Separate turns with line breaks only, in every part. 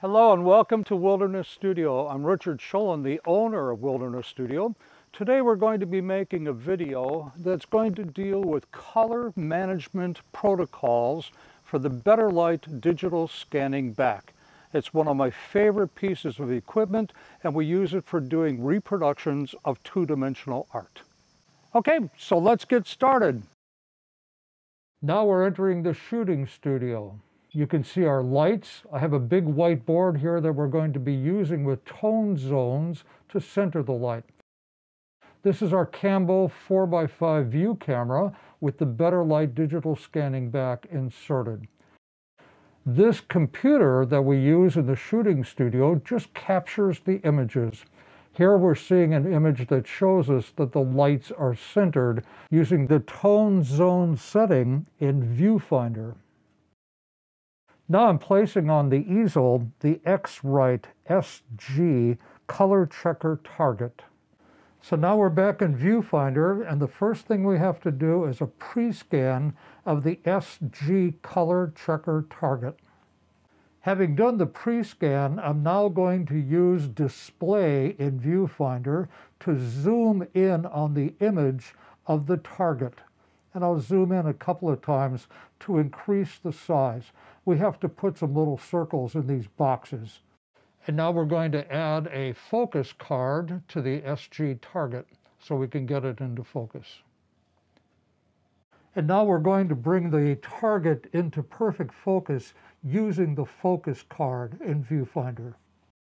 Hello and welcome to Wilderness Studio. I'm Richard Schollen, the owner of Wilderness Studio. Today we're going to be making a video that's going to deal with color management protocols for the Better Light digital scanning back. It's one of my favorite pieces of equipment, and we use it for doing reproductions of two-dimensional art. Okay, so let's get started. Now we're entering the shooting studio. You can see our lights. I have a big whiteboard here that we're going to be using with tone zones to center the light. This is our Cambo 4x5 view camera with the Better Light digital scanning back inserted. This computer that we use in the shooting studio just captures the images. Here we're seeing an image that shows us that the lights are centered using the tone zone setting in Viewfinder. Now I'm placing on the easel the X-Rite SG color checker target. So now we're back in Viewfinder, and the first thing we have to do is a pre-scan of the SG color checker target. Having done the pre-scan, I'm now going to use display in Viewfinder to zoom in on the image of the target. And I'll zoom in a couple of times to increase the size. We have to put some little circles in these boxes. And now we're going to add a focus card to the SG target so we can get it into focus. And now we're going to bring the target into perfect focus using the focus card in Viewfinder.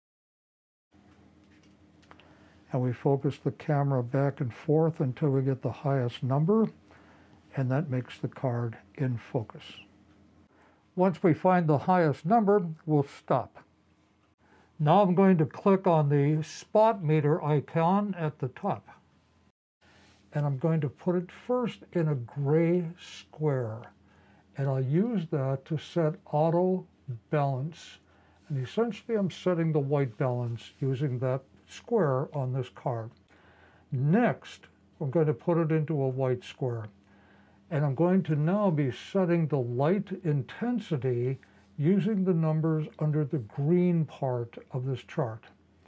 And we focus the camera back and forth until we get the highest number, and that makes the card in focus. Once we find the highest number, we'll stop. Now I'm going to click on the spot meter icon at the top. And I'm going to put it first in a gray square. And I'll use that to set auto balance. And essentially I'm setting the white balance using that square on this card. Next, I'm going to put it into a white square. And I'm going to now be setting the light intensity using the numbers under the green part of this chart.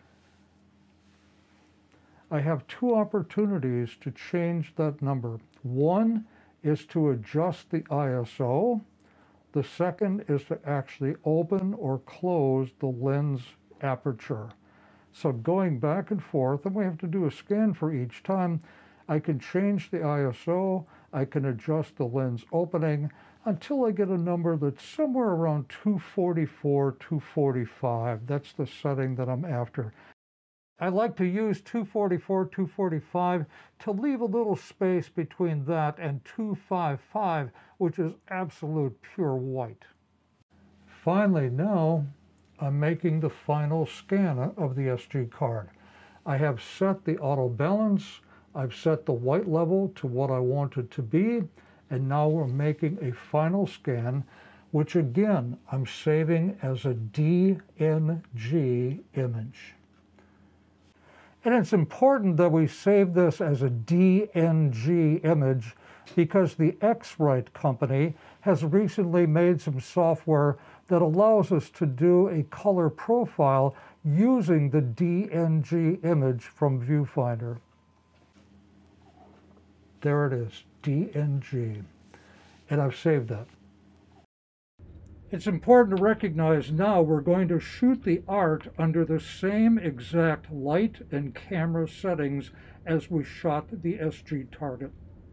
I have two opportunities to change that number. One is to adjust the ISO. The second is to actually open or close the lens aperture. So going back and forth, and we have to do a scan for each time, I can change the ISO, I can adjust the lens opening until I get a number that's somewhere around 244, 245. That's the setting that I'm after. I like to use 244, 245 to leave a little space between that and 255, which is absolute pure white. Finally, now I'm making the final scan of the SG card. I have set the auto balance, I've set the white level to what I want it to be, and now we're making a final scan, which again, I'm saving as a DNG image. And it's important that we save this as a DNG image because the X-Rite company has recently made some software that allows us to do a color profile using the DNG image from Viewfinder. There it is, DNG, and I've saved that. It's important to recognize now we're going to shoot the art under the same exact light and camera settings as we shot the SG target.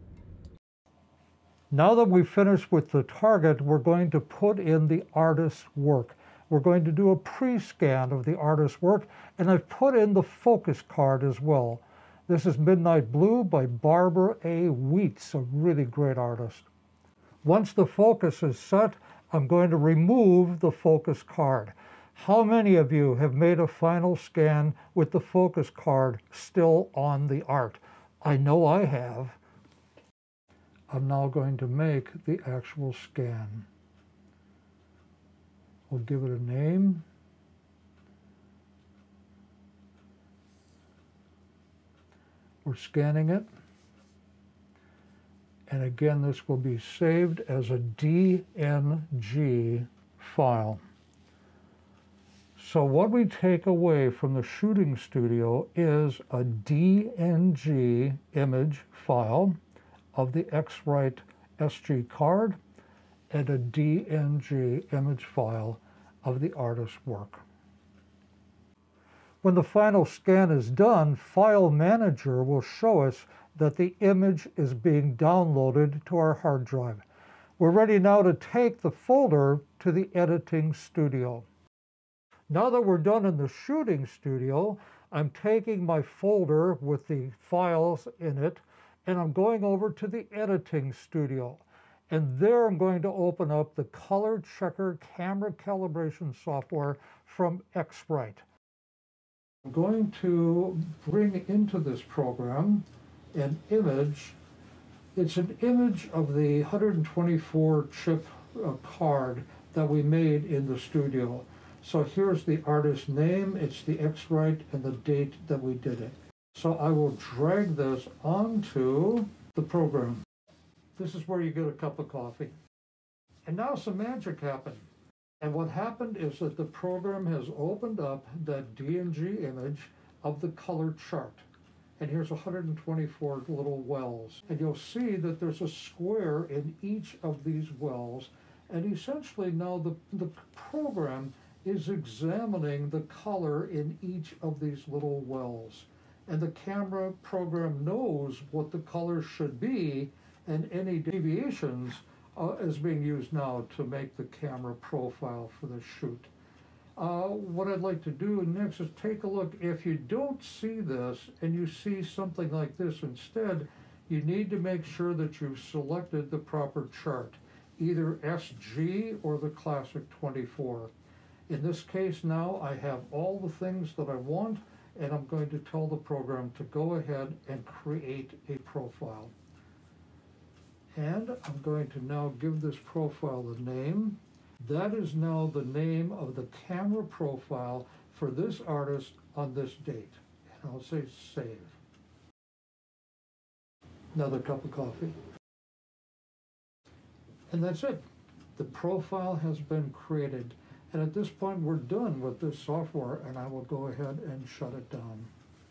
Now that we've finished with the target, we're going to put in the artist's work. We're going to do a pre-scan of the artist's work, and I've put in the focus card as well. This is Midnight Blue by Barbara A. Weets, a really great artist. Once the focus is set, I'm going to remove the focus card. How many of you have made a final scan with the focus card still on the art? I know I have. I'm now going to make the actual scan. We'll give it a name. We're scanning it. And again, this will be saved as a DNG file. So what we take away from the shooting studio is a DNG image file of the X-Rite SG card and a DNG image file of the artist's work. When the final scan is done, File Manager will show us that the image is being downloaded to our hard drive. We're ready now to take the folder to the editing studio. Now that we're done in the shooting studio, I'm taking my folder with the files in it, and I'm going over to the editing studio. And there I'm going to open up the color checker camera calibration software from X-Rite. I'm going to bring into this program an image. It's an image of the 124 chip card that we made in the studio. So here's the artist's name, it's the X-Rite, and the date that we did it. So I will drag this onto the program. This is where you get a cup of coffee. And now some magic happened. And what happened is that the program has opened up that DNG image of the color chart. And here's 124 little wells. And you'll see that there's a square in each of these wells. And essentially now the program is examining the color in each of these little wells. And the camera program knows what the color should be, and any deviations is being used now to make the camera profile for the shoot. What I'd like to do next is take a look. If you don't see this and you see something like this instead, you need to make sure that you've selected the proper chart, either SG or the Classic 24. In this case now, I have all the things that I want, and I'm going to tell the program to go ahead and create a profile. And I'm going to now give this profile a name. That is now the name of the camera profile for this artist on this date. And I'll say save. Another cup of coffee. And that's it. The profile has been created. And at this point, we're done with this software, and I will go ahead and shut it down.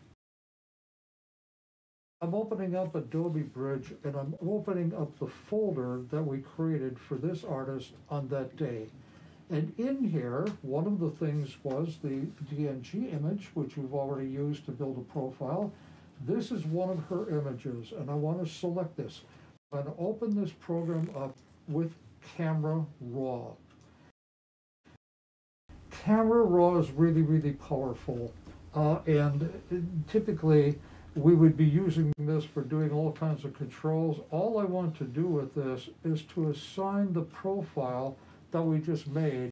I'm opening up Adobe Bridge, and I'm opening up the folder that we created for this artist on that day. And in here, one of the things was the DNG image, which we've already used to build a profile. This is one of her images, and I want to select this. I'm going to open this program up with Camera Raw. Camera Raw is really, really powerful, and typically we would be using this for doing all kinds of controls. All I want to do with this is to assign the profile that we just made.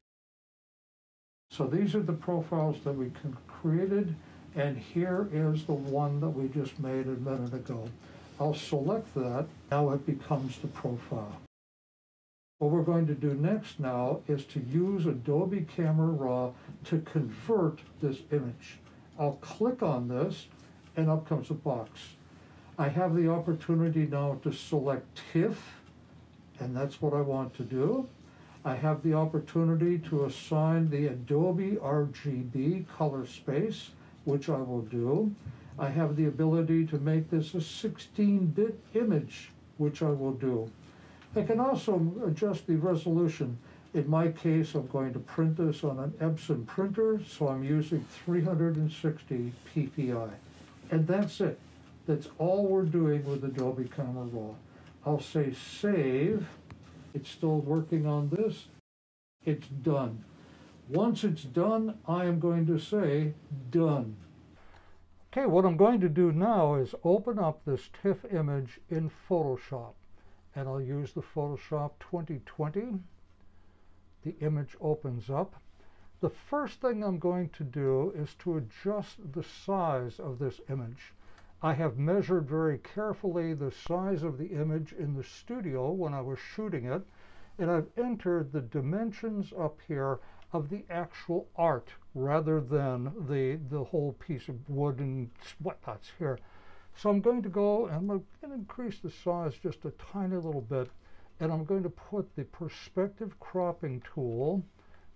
So these are the profiles that we created, and here is the one that we just made a minute ago. I'll select that. Now it becomes the profile. What we're going to do next now is to use Adobe Camera Raw to convert this image. I'll click on this, and up comes a box. I have the opportunity now to select TIFF, and that's what I want to do. I have the opportunity to assign the Adobe RGB color space, which I will do. I have the ability to make this a 16-bit image, which I will do. I can also adjust the resolution. In my case, I'm going to print this on an Epson printer, so I'm using 360 ppi. And that's it. That's all we're doing with Adobe Camera Raw. I'll say save. It's still working on this. It's done. Once it's done, I am going to say done. Okay, what I'm going to do now is open up this TIFF image in Photoshop. And I'll use the Photoshop 2020. The image opens up. The first thing I'm going to do is to adjust the size of this image. I have measured very carefully the size of the image in the studio when I was shooting it, and I've entered the dimensions up here of the actual art rather than the whole piece of wood and whatnots here. So I'm going to go and I'm going to increase the size just a tiny little bit, and I'm going to put the perspective cropping tool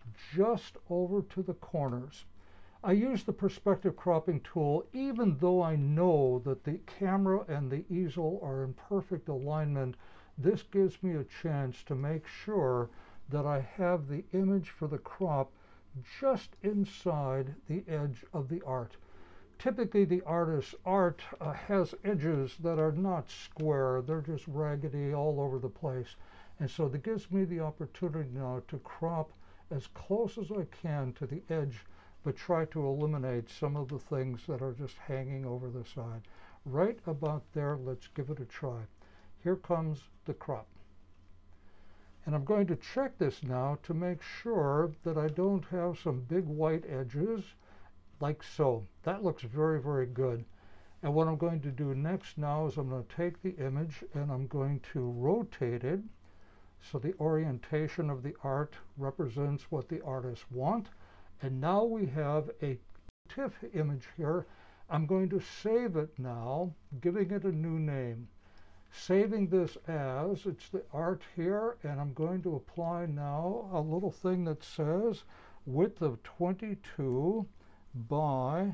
just over to the corners. I use the perspective cropping tool even though I know that the camera and the easel are in perfect alignment. This gives me a chance to make sure that I have the image for the crop just inside the edge of the art. Typically the artist's art has edges that are not square, they're just raggedy all over the place. And so that gives me the opportunity now to crop as close as I can to the edge, but try to eliminate some of the things that are just hanging over the side. Right about there, let's give it a try. Here comes the crop. And I'm going to check this now to make sure that I don't have some big white edges, like so. That looks very, very good. And what I'm going to do next now is I'm going to take the image and I'm going to rotate it so the orientation of the art represents what the artists want. And now we have a TIFF image here. I'm going to save it now, giving it a new name. Saving this as, it's the art here, and I'm going to apply now a little thing that says width of 22 by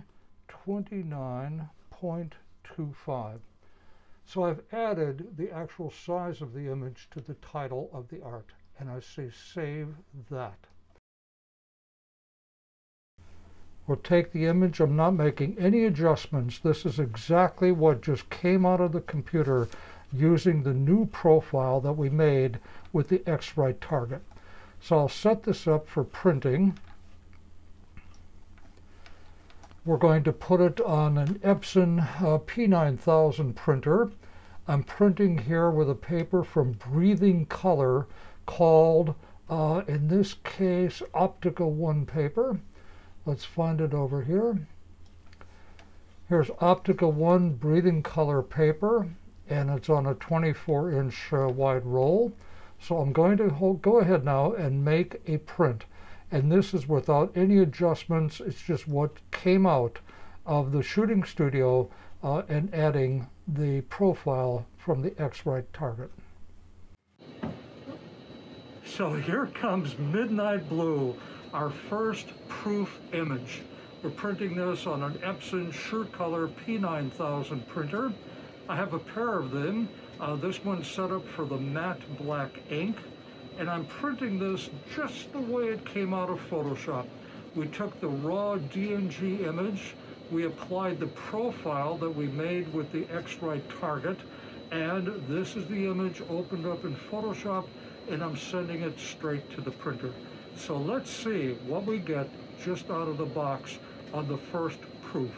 29.25. So I've added the actual size of the image to the title of the art, and I say save that. We'll take the image. I'm not making any adjustments. This is exactly what just came out of the computer using the new profile that we made with the X-Rite target. So I'll set this up for printing. We're going to put it on an Epson P9000 printer. I'm printing here with a paper from Breathing Color called, in this case, Optica 1 paper. Let's find it over here. Here's Optica 1 Breathing Color paper, and it's on a 24-inch wide roll. So I'm going to go ahead now and make a print. And this is without any adjustments. It's just what came out of the shooting studio and adding the profile from the X-Rite target. So here comes Midnight Blue, our first proof image. We're printing this on an Epson SureColor P9000 printer. I have a pair of them. This one's set up for the matte black ink, and I'm printing this just the way it came out of Photoshop. We took the raw DNG image, we applied the profile that we made with the X-Rite target, and this is the image opened up in Photoshop, and I'm sending it straight to the printer. So let's see what we get just out of the box on the first proof.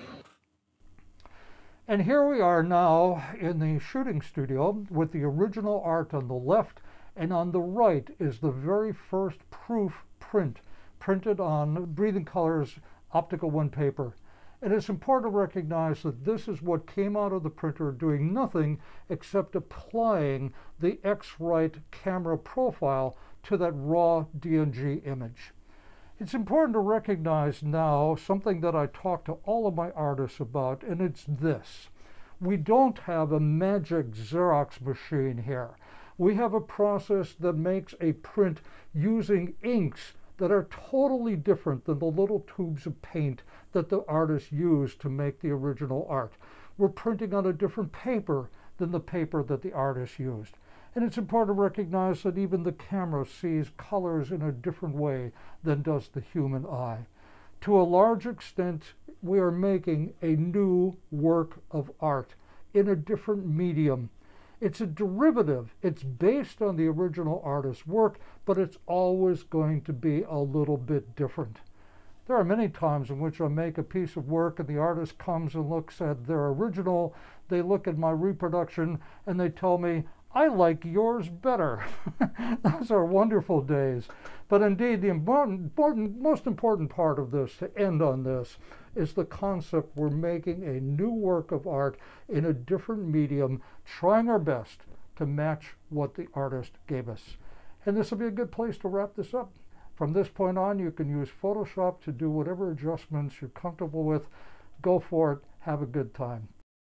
And here we are now in the shooting studio with the original art on the left, and on the right is the very first proof print printed on Breathing Color's Optica 1 paper. And it's important to recognize that this is what came out of the printer doing nothing except applying the X-Rite camera profile to that raw DNG image. It's important to recognize now something that I talk to all of my artists about, and it's this. We don't have a magic Xerox machine here. We have a process that makes a print using inks that are totally different than the little tubes of paint that the artists used to make the original art. We're printing on a different paper than the paper that the artists used. And it's important to recognize that even the camera sees colors in a different way than does the human eye. To a large extent, we are making a new work of art in a different medium. It's a derivative. It's based on the original artist's work, but it's always going to be a little bit different. There are many times in which I make a piece of work and the artist comes and looks at their original, they look at my reproduction, and they tell me, I like yours better. Those are wonderful days. But indeed, the most important part of this, to end on this, is the concept we're making a new work of art in a different medium, trying our best to match what the artist gave us. And this will be a good place to wrap this up. From this point on, you can use Photoshop to do whatever adjustments you're comfortable with. Go for it. Have a good time.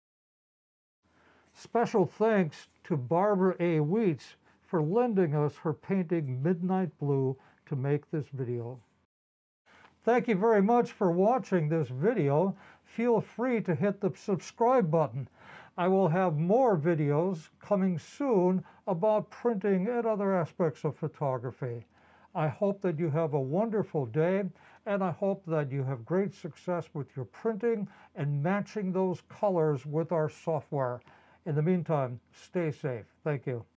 Special thanks to Barbara A. Weets for lending us her painting Midnight Blue to make this video. Thank you very much for watching this video. Feel free to hit the subscribe button. I will have more videos coming soon about printing and other aspects of photography. I hope that you have a wonderful day, and I hope that you have great success with your printing and matching those colors with our software. In the meantime, stay safe. Thank you.